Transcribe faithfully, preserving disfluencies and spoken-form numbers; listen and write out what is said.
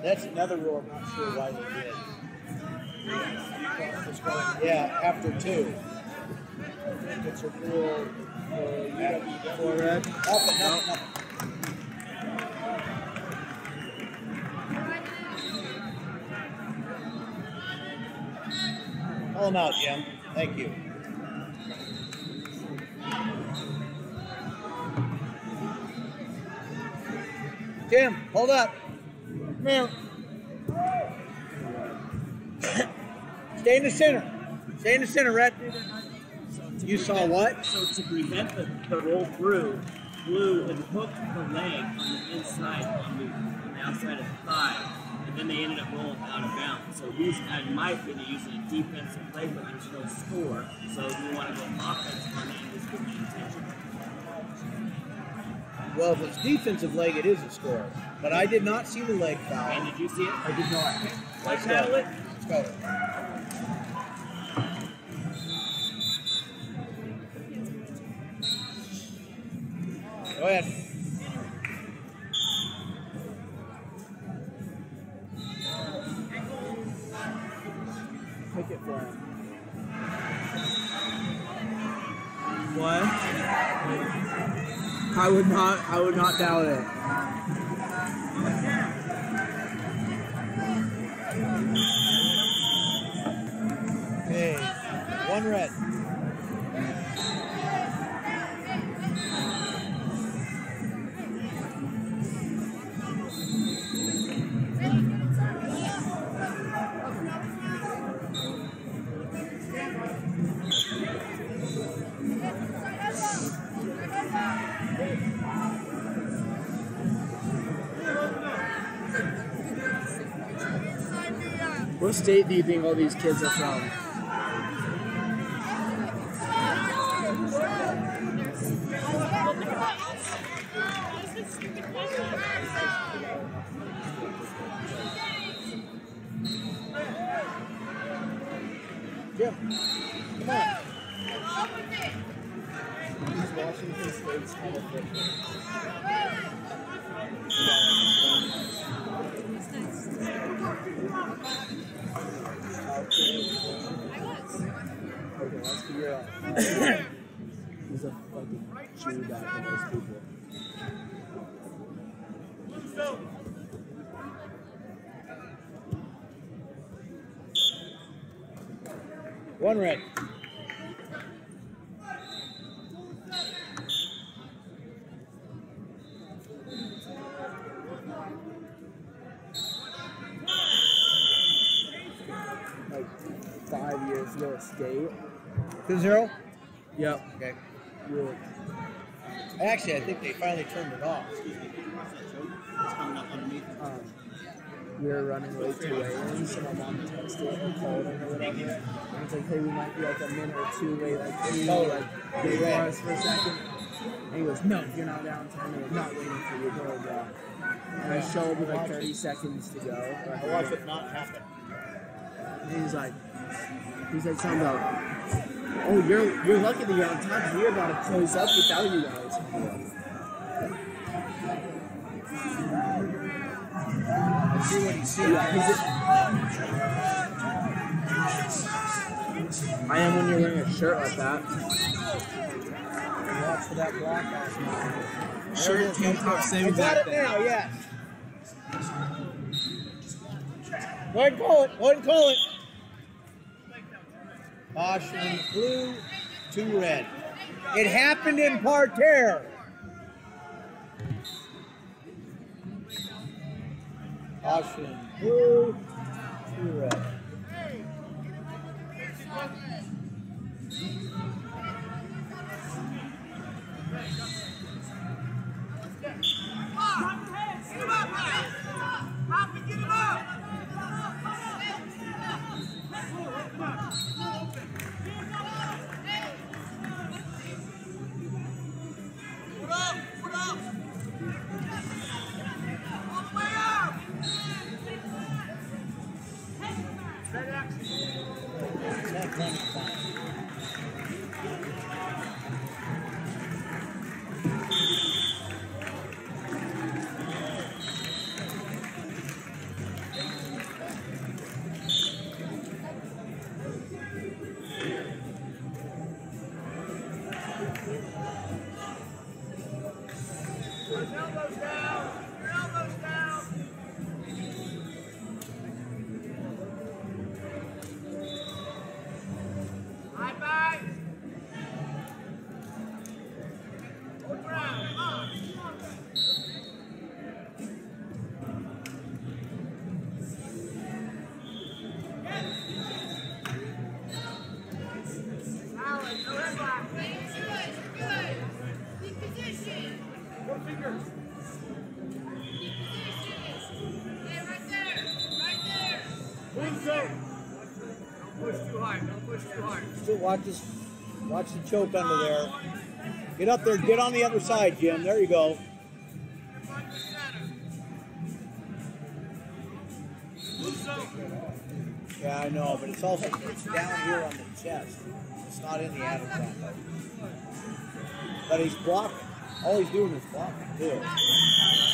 That's another rule. I'm not sure why they did. Yeah, after two. I think it's a rule for U W four red. Nothing, nothing, nothing. Call him out, Jim. Thank you. Jim, hold up. Come here. Stay in the center. Stay in the center, Red. You saw what? So to prevent the, the roll through, Blue and hooked the leg on the inside, on the, on the outside of the thigh, and then they ended up rolling out of bounds. So these, in my opinion, using a defensive play, but there's no score. So you want to go offense on it and just give me attention. Well, if it's defensive leg, it is a score. But I did not see the leg foul. And did you see it? I did not. Let's handle it. Let's go. Go ahead. Pick it for him. What? I would not. I would not doubt it. Okay, one red. What state do you think all these kids are from? Jim, come on. These Washington State's kind of different. Okay, let's figure out. He's a fucking Jew back in those people. One red. Like five years ago at state. Two zero? Yep. Okay. Really. Actually, I think they finally turned it off. Um, we were running late to weigh-ins, and my mom texted and called him or whatever. And I was like, hey, we might be like a minute or two late. Like, can you like wait for us for a second? And he goes, no, you're not down ten minutes. Not waiting for you. Blah, blah. And I show up with like thirty seconds to go. I watched it not happen. And he's like, he's like something about, oh, you're you're lucky that you're on time. We're about to close up without you guys. Let's see what he sees. Yeah, I am when you're wearing a shirt like that. Watch for that block last night. Shirt, tank top, same I got exact it thing. now, yes. Go ahead and call it. Go ahead and call it. Caution blue, two red. It happened in parterre. Caution blue, two red. Still watch this. Watch the choke under there. Get up there. Get on the other side, Jim. There you go. Yeah, I know, but it's also it's down here on the chest. It's not in the abdomen. But he's blocking. All he's doing is blocking too.